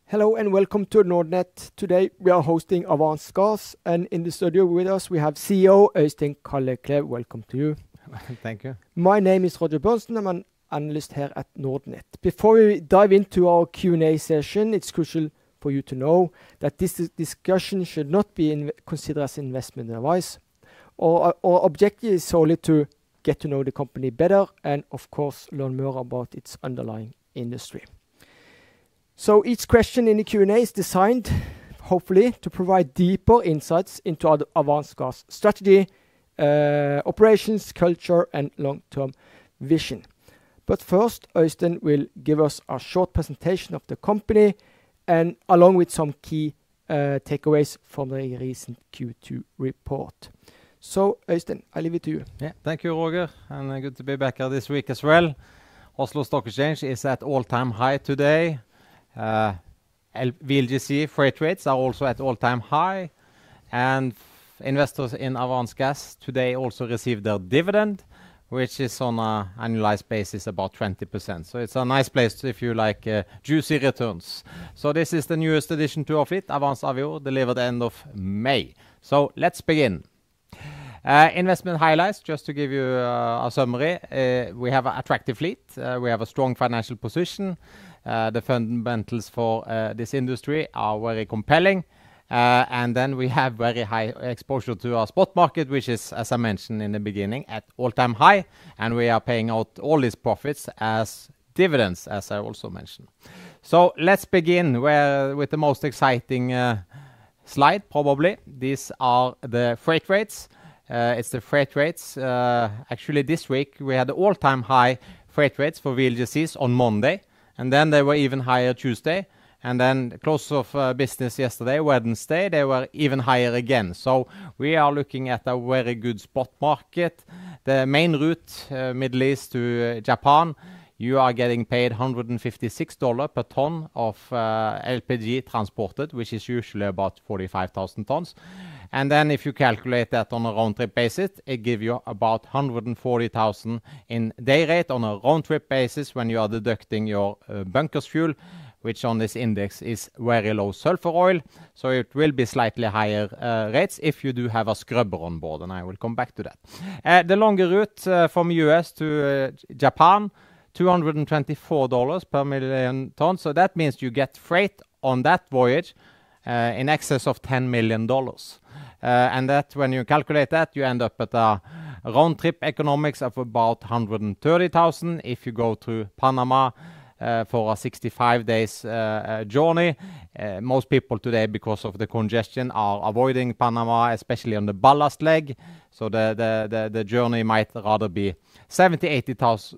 Hello and welcome to Nordnet. Today we are hosting Avance Gas, and in the studio with us we have CEO Øystein Kalleklev. Welcome to you. Thank you. My name is Roger Bjørnsen. I'm an analyst here at Nordnet. Before we dive into our Q&A session, it's crucial for you to know that this discussion should not be considered as investment advice. Our objective is solely to get to know the company better and, of course, learn more about its underlying industry. So each question in the Q&A is designed, hopefully, to provide deeper insights into Avance Gas strategy, operations, culture, and long-term vision. But first, Øystein will give us a short presentation of the company, and along with some key takeaways from the recent Q2 report. So, Øystein, I leave it to you. Yeah, thank you, Roger, and good to be back here this week as well. Oslo Stock Exchange is at all-time high today. VLGC freight rates are also at all-time high, and investors in Avance Gas today also received their dividend, which is on an annualized basis about 20%. So it's a nice place if you like juicy returns. So this is the newest addition to our fleet, Avance Avior, delivered end of May. So let's begin. Investment highlights, just to give you a summary. We have an attractive fleet. We have a strong financial position. The fundamentals for this industry are very compelling. And then we have very high exposure to our spot market, which is, as I mentioned in the beginning, at all-time high. And we are paying out all these profits as dividends, as I also mentioned. So let's begin with the most exciting slide, probably. These are the freight rates. It's the freight rates. Actually, this week we had the all-time high freight rates for VLGCs on Monday. And then they were even higher Tuesday. And then close of business yesterday, Wednesday, they were even higher again. So we are looking at a very good spot market. The main route, Middle East to Japan, you are getting paid $156 per ton of LPG transported, which is usually about 45,000 tons. And then if you calculate that on a round-trip basis, it gives you about 140,000 in day rate on a round-trip basis when you are deducting your bunkers fuel, which on this index is very low sulfur oil. So it will be slightly higher rates if you do have a scrubber on board, and I will come back to that. The longer route from US to Japan, $224 per million tons. So that means you get freight on that voyage in excess of $10 million. And that when you calculate that, you end up at a round-trip economics of about 130,000 if you go through Panama for a 65 days journey. Most people today, because of the congestion, are avoiding Panama, especially on the ballast leg. So the journey might rather be 70-80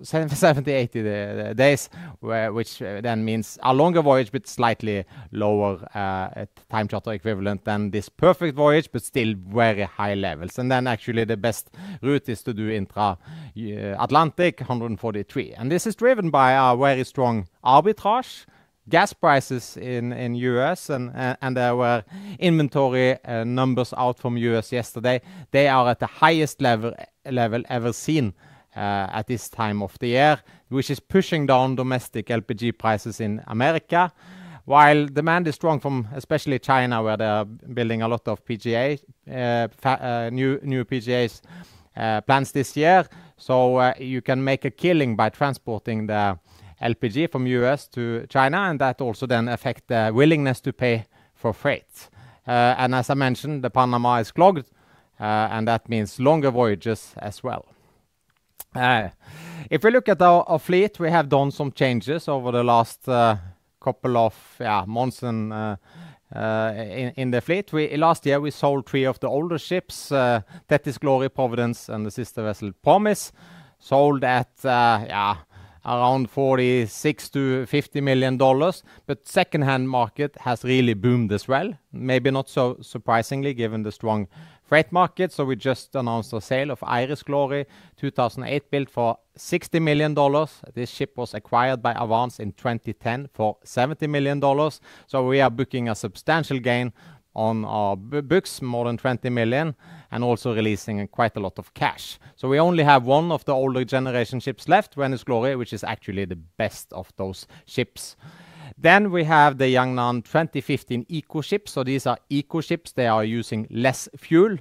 days, which then means a longer voyage but slightly lower time charter equivalent than this perfect voyage, but still very high levels. And then actually the best route is to do intra-Atlantic, 143. And this is driven by a very strong arbitrage. Gas prices in US and there were inventory numbers out from US yesterday. They are at the highest level ever seen at this time of the year, which is pushing down domestic LPG prices in America, while demand is strong from especially China, where they are building a lot of PGA, new PGAs plans this year. So you can make a killing by transporting the LPG from US to China, and that also then affect the willingness to pay for freight. And as I mentioned, the Panama is clogged, and that means longer voyages as well. If we look at our fleet, we have done some changes over the last couple of months and in the fleet. Last year we sold 3 of the older ships, Thetis Glory, Providence, and the sister vessel Promise, sold at around $46 to $50 million, but second-hand market has really boomed as well. Maybe not so surprisingly given the strong freight market. So we just announced a sale of Iris Glory, 2008 built, for $60 million. This ship was acquired by Avance in 2010 for $70 million. So we are booking a substantial gain on our books, more than 20 million, and also releasing quite a lot of cash. So we only have one of the older generation ships left, Venus Glory, which is actually the best of those ships. Then we have the Yangnan 2015 eco ships. So these are eco ships. They are using less fuel.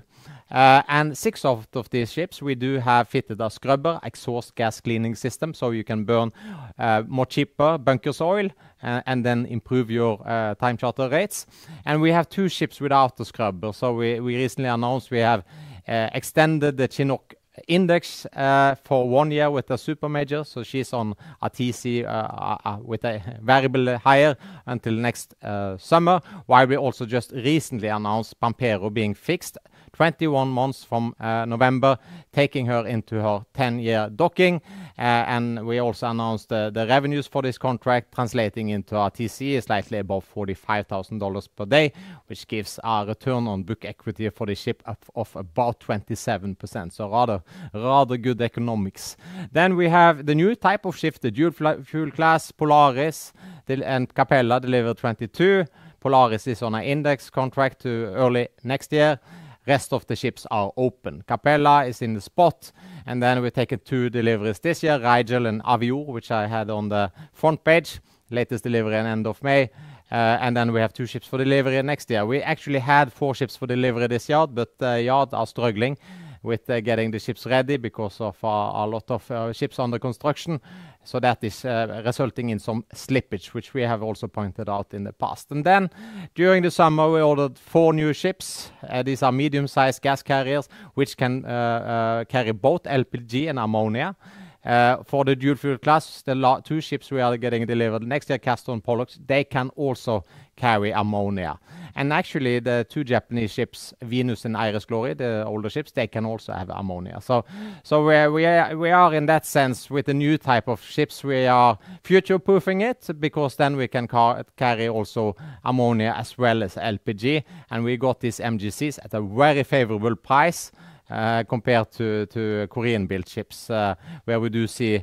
And 6 of these ships, we do have fitted a scrubber, exhaust gas cleaning system, so you can burn more cheaper bunkers oil and then improve your time charter rates. And we have 2 ships without the scrubber. So we recently announced we have extended the Chinook Index for 1 year with a super major, so she's on a TC with a variable higher until next summer, while we also just recently announced Pampero being fixed 21 months from November, taking her into her 10-year docking. And we also announced the revenues for this contract, translating into our TCE slightly above $45,000 per day, which gives a return on book equity for the ship of about 27%. So rather good economics. Then we have the new type of ship, the dual fuel class Polaris and Capella delivered 22. Polaris is on an index contract to early next year. Rest of the ships are open. Capella is in the spot, and then we've taken 2 deliveries this year, Rigel and Avior, which I had on the front page. Latest delivery at end of May. And then we have 2 ships for delivery next year. We actually had 4 ships for delivery this yard, but the yard are struggling with getting the ships ready because of a lot of ships under construction. So that is resulting in some slippage, which we have also pointed out in the past. And then during the summer, we ordered 4 new ships. These are medium-sized gas carriers, which can carry both LPG and ammonia. For the dual fuel class, the 2 ships we are getting delivered next year, Castor and Pollux, they can also carry ammonia. And actually, the 2 Japanese ships, Venus and Iris Glory, the older ships, they can also have ammonia. So we are in that sense with the new type of ships, we are future-proofing it, because then we can carry also ammonia as well as LPG. And we got these MGCs at a very favorable price. Compared to Korean-built ships, where we do see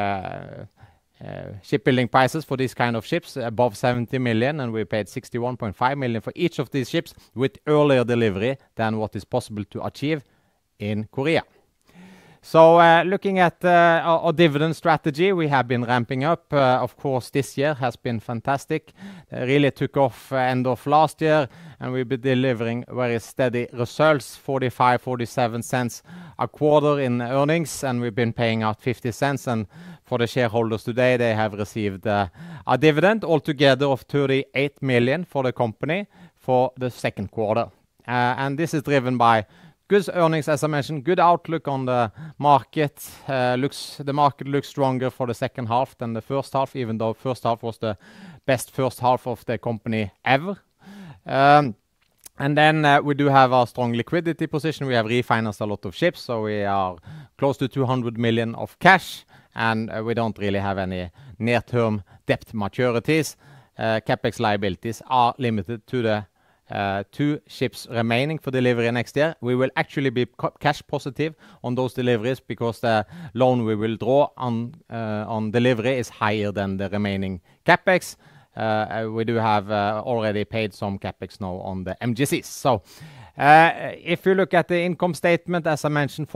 shipbuilding prices for these kind of ships above 70 million, and we paid 61.5 million for each of these ships with earlier delivery than what is possible to achieve in Korea. So looking at our dividend strategy, we have been ramping up. Of course, this year has been fantastic. Really took off end of last year, and we've been delivering very steady results, 47 cents a quarter in earnings, and we've been paying out 50 cents. And for the shareholders today, they have received a dividend altogether of 38 million for the company for the second quarter. And this is driven by good earnings, as I mentioned, good outlook on the market. The market looks stronger for the second half than the first half, even though first half was the best first half of the company ever. And then we do have a strong liquidity position. We have refinanced a lot of ships, so we are close to 200 million of cash, and we don't really have any near-term debt maturities. Capex liabilities are limited to the 2 ships remaining for delivery next year. We will actually be cash positive on those deliveries because the loan we will draw on delivery is higher than the remaining capex. We do have already paid some capex now on the MGCs. So if you look at the income statement, as I mentioned,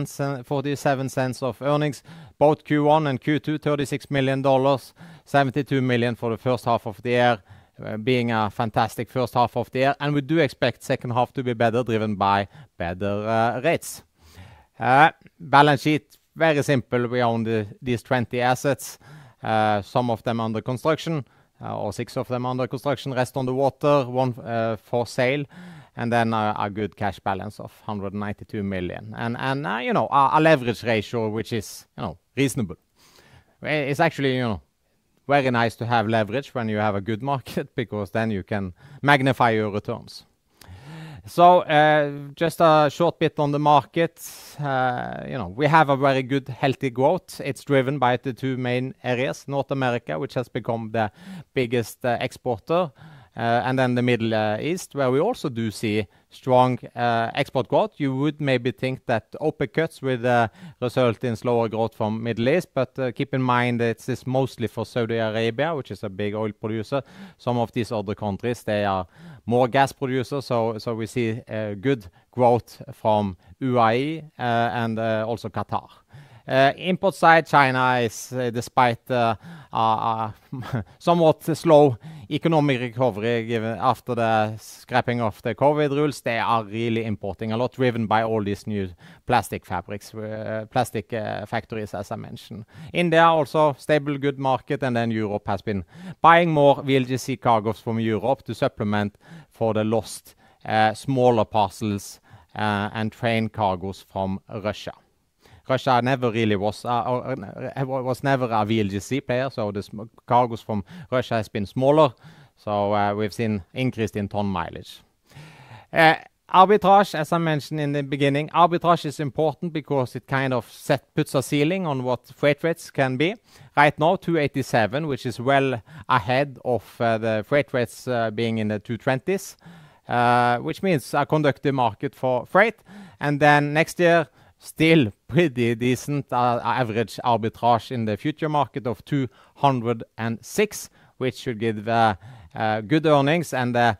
47 cents of earnings, both Q1 and Q2, $36 million, 72 million for the first half of the year. Being a fantastic first half of the year, and we do expect second half to be better, driven by better rates. Balance sheet, very simple. We own these 20 assets, some of them under construction, or 6 of them under construction, rest on the water, 1 for sale, and then a good cash balance of 192 million. And a leverage ratio which is reasonable. It's actually very nice to have leverage when you have a good market, because then you can magnify your returns. So just a short bit on the market. We have a very good, healthy growth. It's driven by the 2 main areas, North America, which has become the biggest exporter, and then the Middle East, where we also do see strong export growth. You would maybe think that OPEC cuts would result in slower growth from Middle East, but keep in mind that it's mostly for Saudi Arabia, which is a big oil producer. Some of these other countries, they are more gas producers, so we see good growth from UAE and also Qatar. Import side, China is, despite somewhat slow economic recovery given after the scrapping of the COVID rules, they are really importing a lot, driven by all these new plastic fabrics, plastic factories, as I mentioned. India also stable, good market, and then Europe has been buying more VLGC cargoes from Europe to supplement for the lost smaller parcels and train cargoes from Russia. Russia never really was never a VLGC player, so the cargoes from Russia has been smaller. So we've seen increase in ton mileage. Arbitrage, as I mentioned in the beginning, arbitrage is important because it kind of puts a ceiling on what freight rates can be. Right now, 287, which is well ahead of the freight rates being in the 220s, which means a conductive market for freight. And then next year, still pretty decent average arbitrage in the future market of 206, which should give good earnings. And the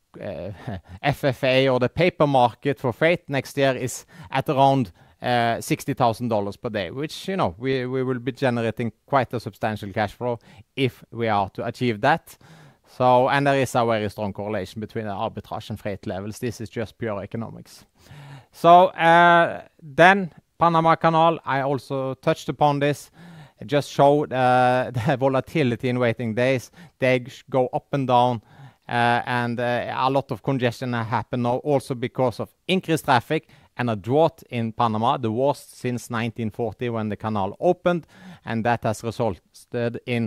FFA or the paper market for freight next year is at around $60,000 per day, which, you know, we will be generating quite a substantial cash flow if we are to achieve that. So, and there is a very strong correlation between the arbitrage and freight levels. This is just pure economics. So then Panama Canal, I also touched upon this. It just showed the volatility in waiting days. They go up and down, and a lot of congestion happen now also because of increased traffic and a drought in Panama, the worst since 1940 when the canal opened, and that has resulted in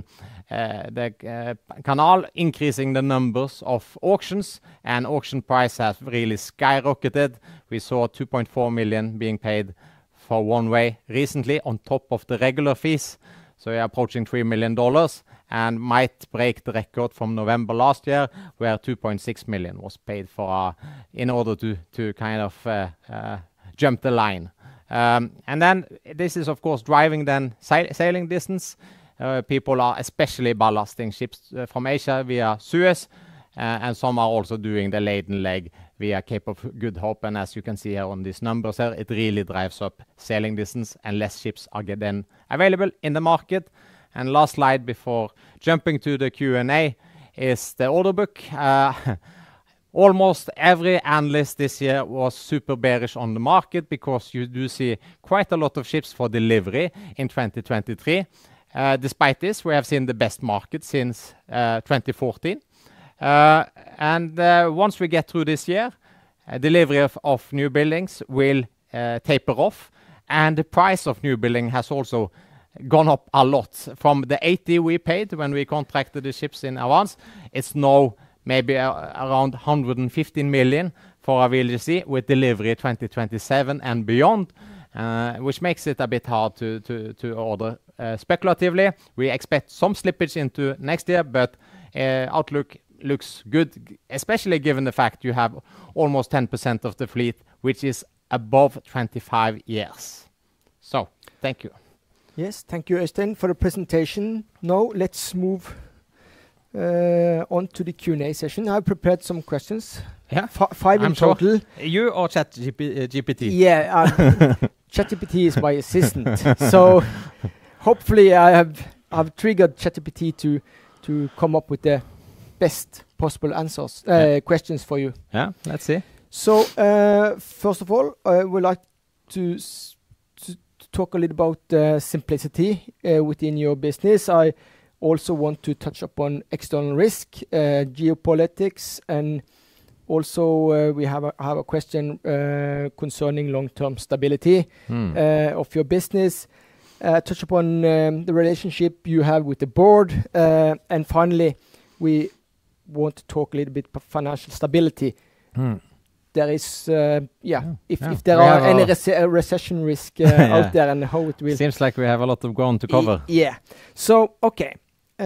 the canal increasing the numbers of auctions, and auction price has really skyrocketed. We saw 2.4 million being paid for one way recently on top of the regular fees, so we are approaching $3 million and might break the record from November last year, where 2.6 million was paid for in order to kind of jump the line. And then this is, of course, driving then sailing distance. People are especially ballasting ships from Asia via Suez, and some are also doing the laden leg via Cape of Good Hope. And as you can see here on these numbers here, it really drives up sailing distance, and less ships are then available in the market. And last slide before jumping to the Q&A is the order book. Almost every analyst this year was super bearish on the market because you do see quite a lot of ships for delivery in 2023. Despite this, we have seen the best market since 2014. And once we get through this year, delivery of new buildings will taper off, and the price of new building has also gone up a lot. From the 80 we paid when we contracted the ships in advance, it's now maybe around 115 million for a VLGC with delivery 2027 and beyond, which makes it a bit hard to order speculatively. We expect some slippage into next year, but outlook looks good, especially given the fact you have almost 10% of the fleet, which is above 25 years. So, thank you. Yes, thank you, Øystein, for the presentation. Now let's move on to the Q&A session. I've prepared some questions. Yeah, five in total. Sure. You or ChatGPT? Yeah, ChatGPT is my assistant. So hopefully I've triggered ChatGPT to come up with the best possible answers, questions for you. Yeah, let's see. So first of all, I would like to talk a little about simplicity within your business. I also want to touch upon external risk, geopolitics, and also we have a question concerning long-term stability of your business. Touch upon the relationship you have with the board, and finally, we want to talk a little bit about financial stability. There is, if there are any recession risk out there, and how it will. Seems like we have a lot of ground to cover. Yeah. So, okay.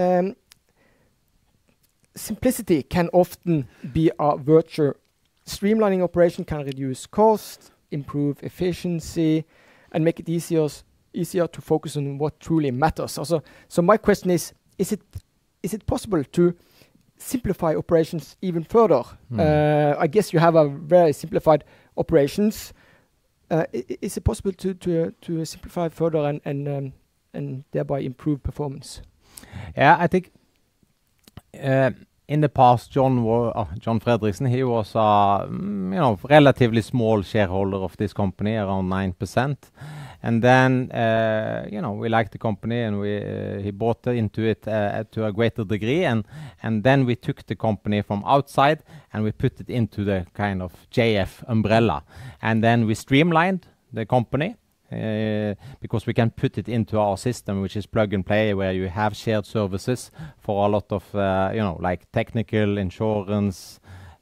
Simplicity can often be a virtue. Streamlining operation can reduce cost, improve efficiency, and make it easier to focus on what truly matters. Also, so my question is it possible to simplify operations even further? I guess you have a very simplified operations. Is it possible to simplify further and thereby improve performance? Yeah, I think in the past, John Fredriksen, he was relatively small shareholder of this company, around 9%. And then, we liked the company and he bought into it to a greater degree. And then we took the company from outside and we put it into the kind of JF umbrella. And then we streamlined the company because we can put it into our system, which is plug and play, where you have shared services for a lot of, like technical, insurance,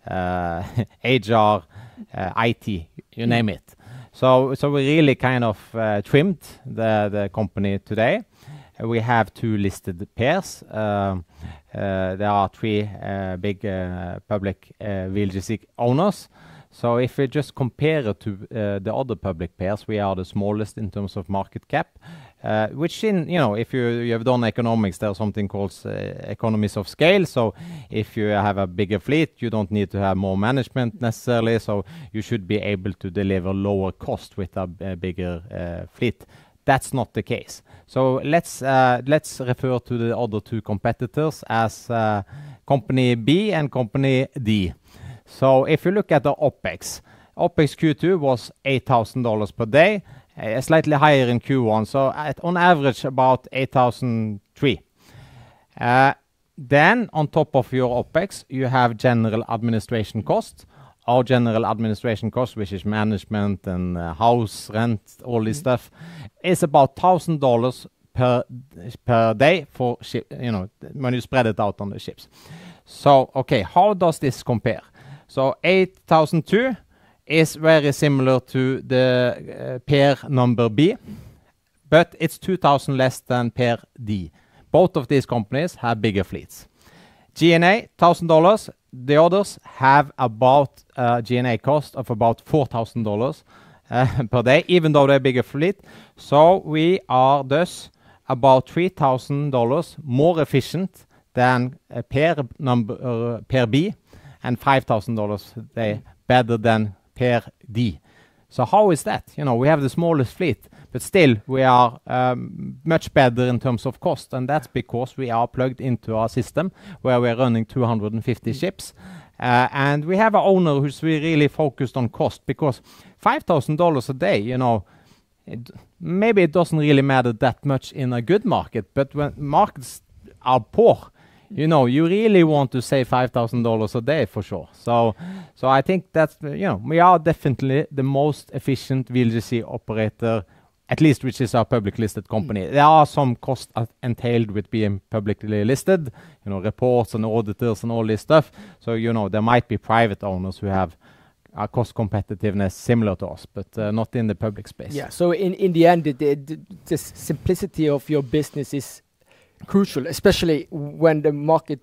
HR, IT, you name it. So we really kind of trimmed the company today. We have 2 listed pairs. There are 3 big public VLGC owners. So if we just compare it to the other public pairs, we are the smallest in terms of market cap, which if you have done economics, there's something called economies of scale. So if you have a bigger fleet, you don't need to have more management necessarily. So you should be able to deliver lower cost with a bigger fleet. That's not the case. So let's refer to the other 2 competitors as Company B and Company D. So if you look at the OPEX Q2 was $8,000 per day, slightly higher in Q1. So on average about 8,003. Then on top of your OPEX, you have general administration costs. Our general administration cost, which is management and house rent, all this stuff, is about $1,000 per day for ship. When you spread it out on the ships. So okay, how does this compare? So 8,002 is very similar to the pair number B, but it's 2,000 less than pair D. Both of these companies have bigger fleets. G&A, $1,000. The others have about G&A cost of about $4,000 per day, even though they're bigger fleet. So we are thus about $3,000 more efficient than pair B, and $5,000 a day better than pair D. So how is that? We have the smallest fleet, but still we are much better in terms of cost, and that's because we are plugged into our system where we're running 250 ships. And we have an owner who's really focused on cost, because $5,000 a day, maybe it doesn't really matter that much in a good market, but when markets are poor, you really want to save $5,000 a day for sure. So I think that's, we are definitely the most efficient VLGC operator, at least which is our public listed company. There are some costs entailed with being publicly listed, reports and auditors and all this stuff. So, there might be private owners who have a cost competitiveness similar to us, but not in the public space. Yeah, so in the end, the simplicity of your business is crucial, especially when the market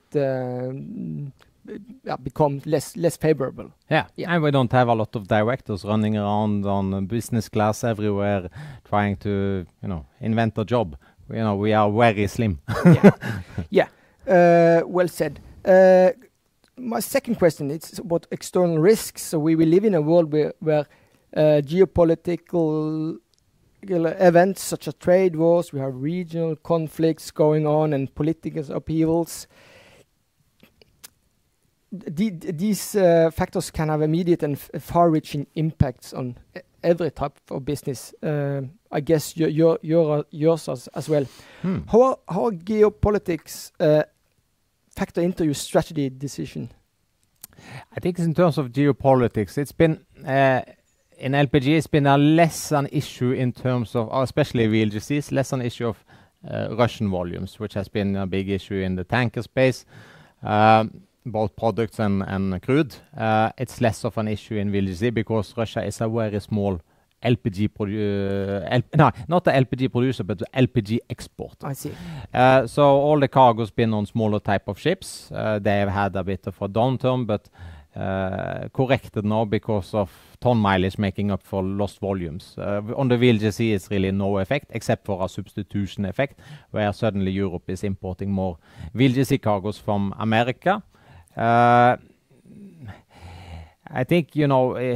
becomes less favorable. Yeah, and we don't have a lot of directors running around on business class everywhere trying to, invent a job. We are very slim. Well said. My second question is about external risks. So we live in a world where geopolitical events such as trade wars, we have regional conflicts going on and political upheavals. These factors can have immediate and far-reaching impacts on every type of business. I guess yours as well. How geopolitics factor into your strategy decision? I think in terms of geopolitics, it's been in LPG, it's been a less an issue in terms of, especially VLGCs, less an issue of Russian volumes, which has been a big issue in the tanker space, both products and crude. It's less of an issue in VLGC because Russia is a very small LPG not the LPG producer, but the LPG exporter. I see. So all the cargo's been on smaller type of ships. They have had a bit of a downturn, but corrected now because of ton mileage making up for lost volumes. On the VLGC, it's really no effect except for a substitution effect, where suddenly Europe is importing more VLGC cargoes from America. I think,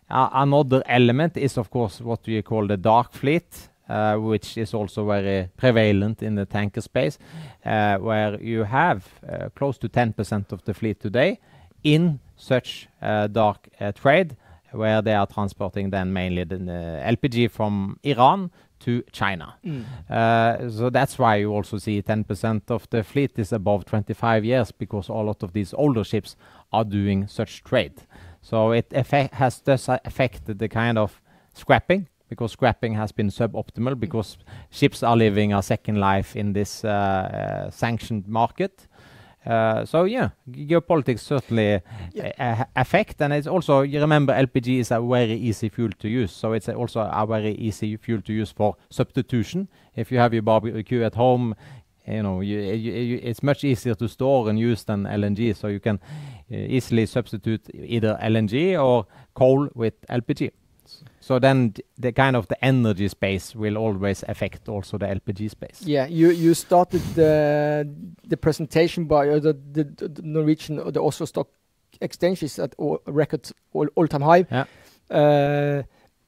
Another element is, of course, what we call the dark fleet, which is also very prevalent in the tanker space, where you have close to 10% of the fleet today in such dark trade, where they are transporting then mainly the LPG from Iran to China. So that's why you also see 10% of the fleet is above 25 years, because a lot of these older ships are doing such trade. So it has thus affected the kind of scrapping, because scrapping has been suboptimal, because ships are living a second life in this sanctioned market. So yeah, geopolitics certainly affect, and it's also, you remember, LPG is a very easy fuel to use, so it's also a very easy fuel to use for substitution. If you have your barbecue at home, you know, it's much easier to store and use than LNG, so you can easily substitute either LNG or coal with LPG. So then the kind of the energy space will always affect also the LPG space. Yeah, you started the presentation by the Norwegian, or the Oslo Stock Exchange is at record all-time high. Yeah.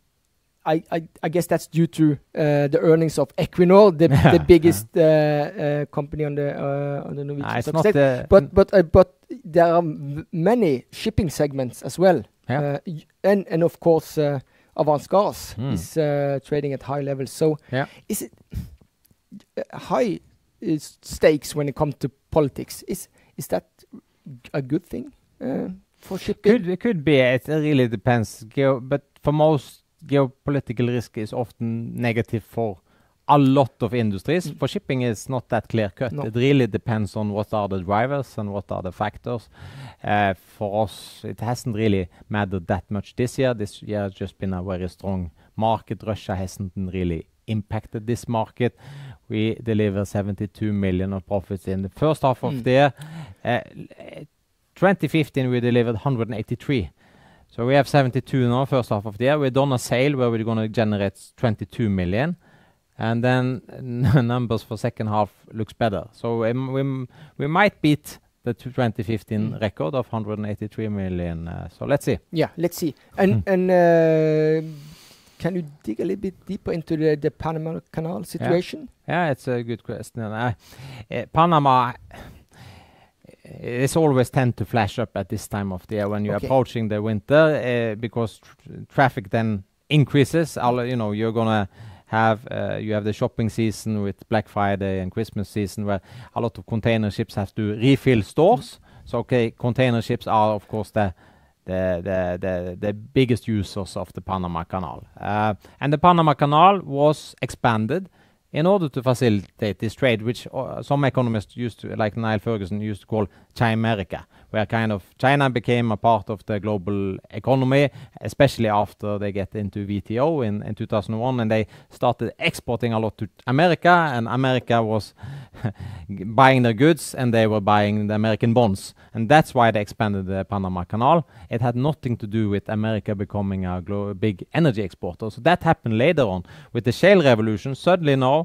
I guess that's due to the earnings of Equinor, the biggest company on the Norwegian Stock Exchange. But there are many shipping segments as well. Yeah. And of course, Avance Gas is trading at high levels. So is it high stakes when it comes to politics? Is that a good thing for shipping? It could be. It really depends. But for most, geopolitical risk is often negative for a lot of industries. For shipping, it's not that clear cut. No. It really depends on what are the drivers and what are the factors. For us, it hasn't really mattered that much this year. This year has just been a very strong market. Russia hasn't really impacted this market. We deliver 72 million of profits in the first half of the year. 2015, we delivered 183. So we have 72 now, first half of the year. We've done a sale where we're going to generate 22 million. And then numbers for second half looks better. So we might beat the 2015 record of 183 million. So let's see. Yeah, let's see. And can you dig a little bit deeper into the Panama Canal situation? Yeah, it's a good question. Panama, it's always tend to flash up at this time of the year when you're approaching the winter, because traffic then increases. You know, you're gonna have you have the shopping season with Black Friday and Christmas season, where a lot of container ships have to refill stores. So container ships are of course the biggest users of the Panama Canal, and the Panama Canal was expanded in order to facilitate this trade, which some economists used to, like Niall Ferguson, used to call Chimerica, where kind of China became a part of the global economy, especially after they get into WTO in 2001, and they started exporting a lot to America, and America was buying their goods, and they were buying the American bonds, and that's why they expanded the Panama Canal. It had nothing to do with America becoming a big energy exporter. So that happened later on with the shale revolution. Suddenly now,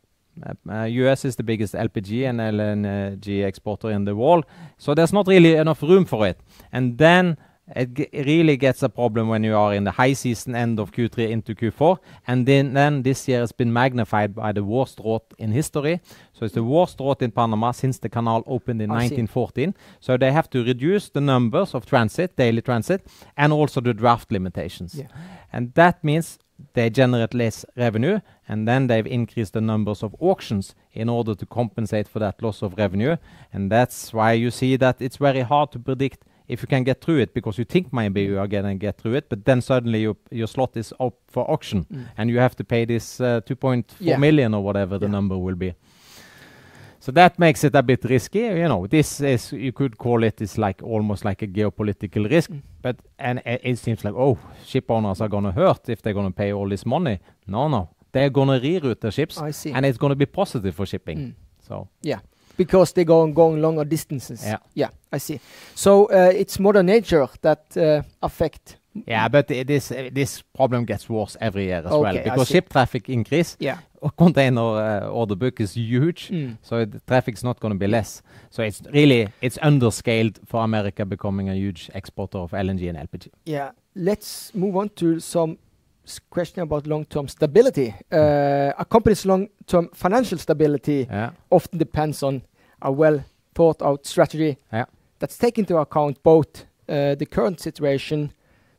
US is the biggest LPG and LNG exporter in the world, so there's not really enough room for it. And then it really gets a problem when you are in the high season, end of Q3 into Q4, and then this year has been magnified by the worst drought in history. So it's the worst drought in Panama since the canal opened in 1914. So they have to reduce the numbers of daily transit, and also the draft limitations. Yeah. And that means they generate less revenue, and then they've increased the numbers of auctions in order to compensate for that loss of revenue. And that's why you see that it's very hard to predict if you can get through it, because you think maybe you are going to get through it, but then suddenly your slot is up for auction, and you have to pay this 2.4 million or whatever the number will be. So that makes it a bit risky. You know, this is, you could call it, is like almost like a geopolitical risk. But it seems like, oh, ship owners are going to hurt if they're going to pay all this money. No, they're going to reroute their ships, and it's going to be positive for shipping. So because they're going longer distances. Yeah, I see. So it's Mother Nature that affect. Yeah, but this problem gets worse every year as well, because ship traffic increase. Yeah. container order book is huge, so the traffic's not going to be less. So it's underscaled for America becoming a huge exporter of LNG and LPG. Yeah, let's move on to some question about long-term stability. A company's long-term financial stability often depends on a well-thought-out strategy that's taken into account both the current situation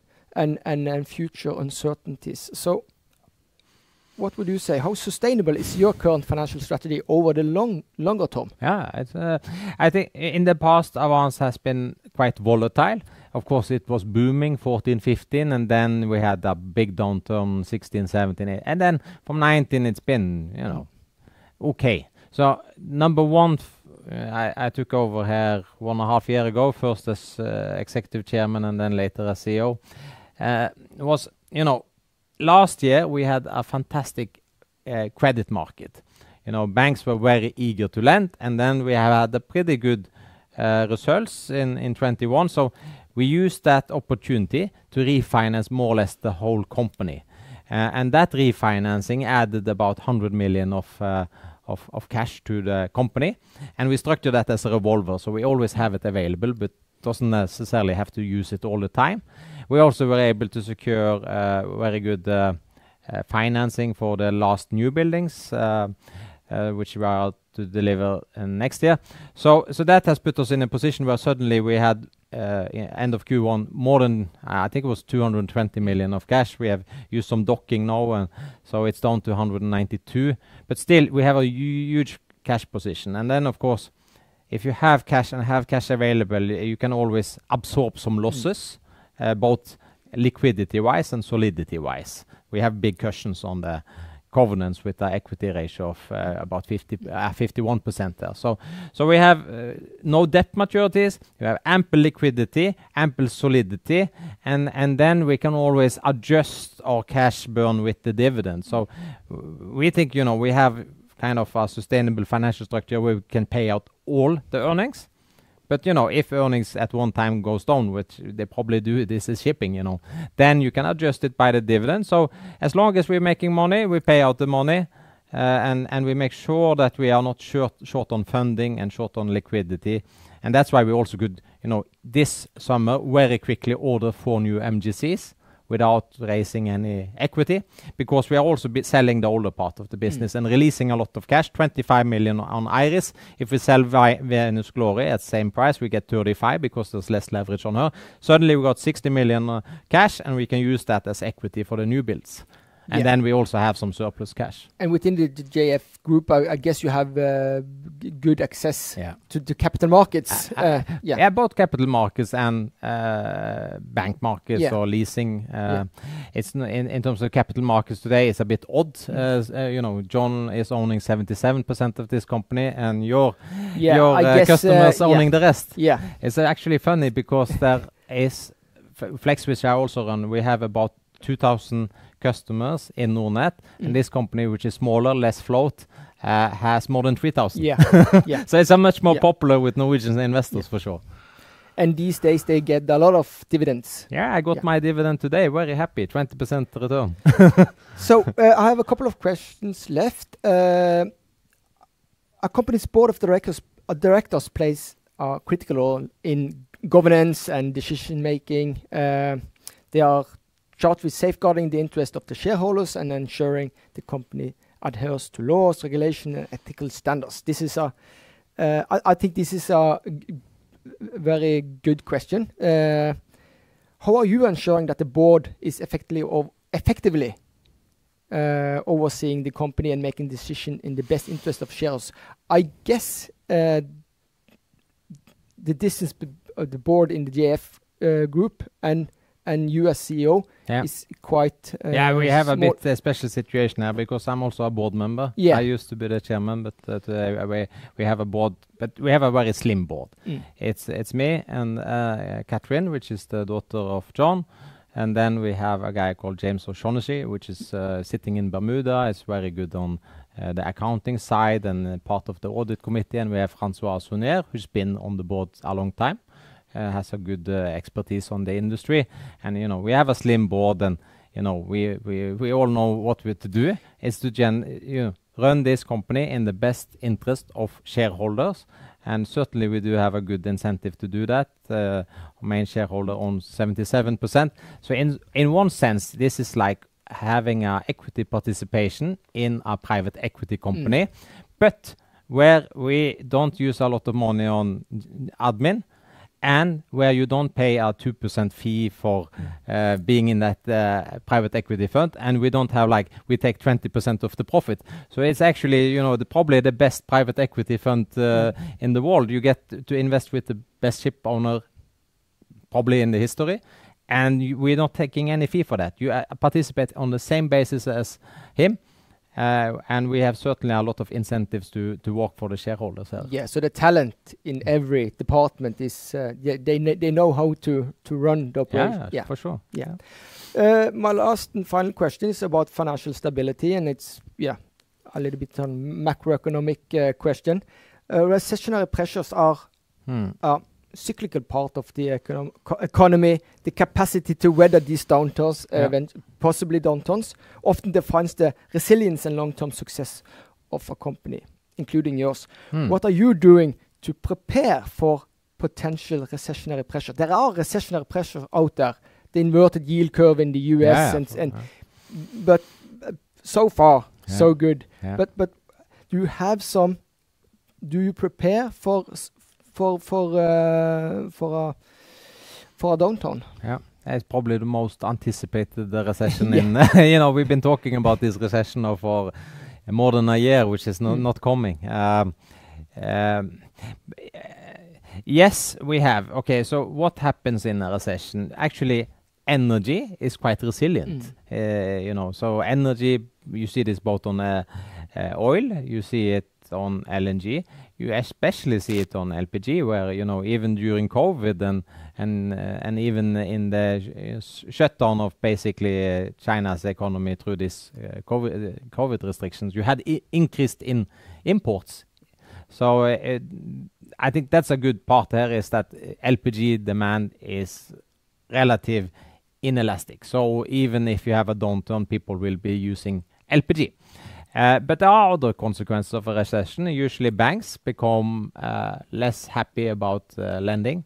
and future uncertainties. So, what would you say? How sustainable is your current financial strategy over the longer term? Yeah, I think in the past, Avance has been quite volatile. Of course, it was booming 14, 15, and then we had a big downturn 16, 17, 18. And then from 19, it's been, okay. So number one, I took over here 1.5 years ago, first as executive chairman and then later as CEO. Was, last year we had a fantastic credit market. Banks were very eager to lend, and then we have had a pretty good results in 21. So we used that opportunity to refinance more or less the whole company. And that refinancing added about 100 million of cash to the company. And we structured that as a revolver, so we always have it available, but doesn't necessarily have to use it all the time. We also were able to secure very good financing for the last new buildings, which we are to deliver next year. So that has put us in a position where suddenly we had end of Q1 more than I think it was 220 million of cash. We have used some docking now, and so it's down to 192. But still, we have a huge cash position. And then, of course, if you have cash and have cash available, you can always absorb some losses, both liquidity-wise and solidity-wise. We have big cushions on the covenants with the equity ratio of about 51% there. So we have no debt maturities, we have ample liquidity, ample solidity, and then we can always adjust our cash burn with the dividend. So we think, we have kind of a sustainable financial structure where we can pay out all the earnings. But, if earnings at one time goes down, which they probably do, this is shipping, then you can adjust it by the dividend. So as long as we're making money, we pay out the money, and we make sure that we are not short on funding and short on liquidity. And that's why we also could, this summer very quickly order 4 new MGCs without raising any equity, because we are also selling the older part of the business and releasing a lot of cash, 25 million on Iris. If we sell Venus Glory at same price, we get 35 because there's less leverage on her. Suddenly we got 60 million cash, and we can use that as equity for the new builds. And then we also have some surplus cash. And within the JF group, I guess you have good access to the capital markets. Both capital markets and bank markets or leasing. It's in terms of capital markets today, it's a bit odd. John is owning 77% of this company, and your customers owning the rest. It's actually funny because there is Flex, which I also run. We have about 2,000 customers in Nordnet, and this company, which is smaller, less float, has more than 3,000. So it's a much more popular with Norwegian investors for sure. And these days they get a lot of dividends. Yeah, I got my dividend today. Very happy, 20% return. So I have a couple of questions left. A company's board of directors plays a critical role in governance and decision making. They are charged with safeguarding the interest of the shareholders and ensuring the company adheres to laws, regulation, and ethical standards. This is I think this is a very good question. How are you ensuring that the board is effectively overseeing the company and making decisions in the best interest of shareholders? I guess the distance of the board in the JF group and you as CEO is quite we have a bit special situation here because I'm also a board member. I used to be the chairman, but we have a board, but we have a very slim board. It's me and Catherine, which is the daughter of John, and then we have a guy called James O'Shaughnessy, which is sitting in Bermuda. Is very good on the accounting side and part of the audit committee, and we have Francois Sonnier, who's been on the board a long time. Has a good expertise on the industry, and we have a slim board, and we all know what we're to do. Is to run this company in the best interest of shareholders. And certainly we do have a good incentive to do that. Our main shareholder owns 77%. So in one sense, this is like having a equity participation in a private equity company, but where we don't use a lot of money on admin, and where you don't pay a 2% fee for being in that private equity fund, and we don't have we take 20% of the profit. So it's actually, probably the best private equity fund in the world. You get to invest with the best ship owner probably in the history, and we're not taking any fee for that. You participate on the same basis as him. And we have certainly a lot of incentives to work for the shareholders here. Yeah, so the talent in every department is they know how to run the operation. Yeah, for sure. Yeah. My last and final question is about financial stability, and it's a little bit on macroeconomic question. Recessionary pressures are a cyclical part of the economy. The capacity to weather these downturns, possibly downturns, often defines the resilience and long-term success of a company, including yours. What are you doing to prepare for potential recessionary pressure? There are recessionary pressures out there. The inverted yield curve in the US, but so far so good. Yeah. But do you have some? Do you prepare for a downturn? Yeah, it's probably the most anticipated recession in. We've been talking about this recession now for more than a year, which is not coming. Yes, we have. Okay, so what happens in a recession? Actually, energy is quite resilient. So energy, you see this both on oil, you see it on LNG. You especially see it on LPG, where even during COVID and even in the shutdown of basically China's economy through this COVID restrictions, you had increased in imports. So I think that's a good part here, is that LPG demand is relative inelastic. So even if you have a downturn, people will be using LPG. But there are other consequences of a recession. Usually banks become less happy about lending.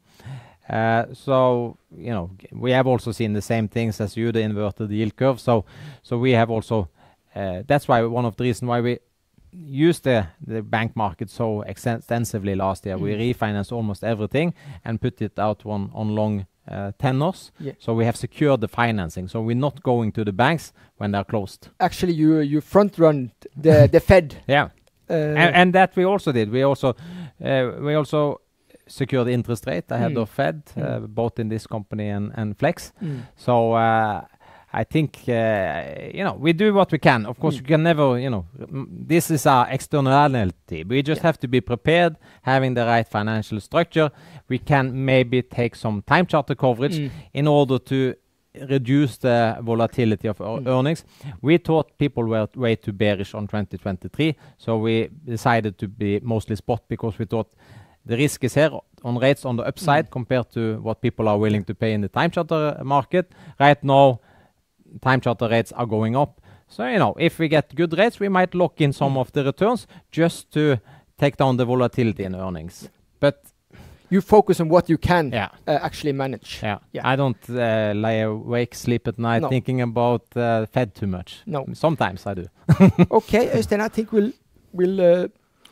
So, we have also seen the same things as you, the inverted yield curve. So we have also, that's why one of the reasons why we used the bank market so extensively last year. We refinanced almost everything and put it out on long tenors. So we have secured the financing. So we're not going to the banks when they're closed. Actually, you front run the Fed. Yeah, and that we also did. We also secured the interest rate ahead of Fed, both in this company and Flex. So I think we do what we can. Of course, you can never. This is our externality. We just have to be prepared, having the right financial structure. We can maybe take some time charter coverage in order to reduce the volatility of our earnings. We thought people were way too bearish on 2023, so we decided to be mostly spot, because we thought the risk is here on rates on the upside compared to what people are willing to pay in the time charter market. Right now, time charter rates are going up. So, if we get good rates, we might lock in some of the returns just to take down the volatility in earnings. But you focus on what you can actually manage. Yeah. I don't lie awake, sleep at night thinking about Fed too much. No. Sometimes I do. Okay, Øystein, I think we'll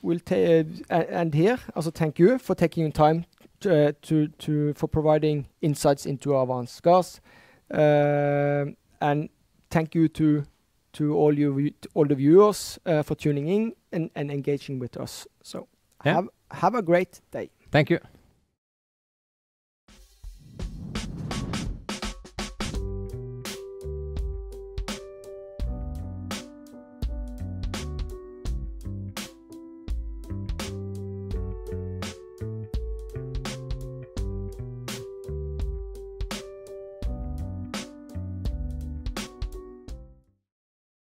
end here. Also, thank you for taking time for providing insights into Avance Gas. And thank you to all the viewers for tuning in and engaging with us. So have a great day. Thank you.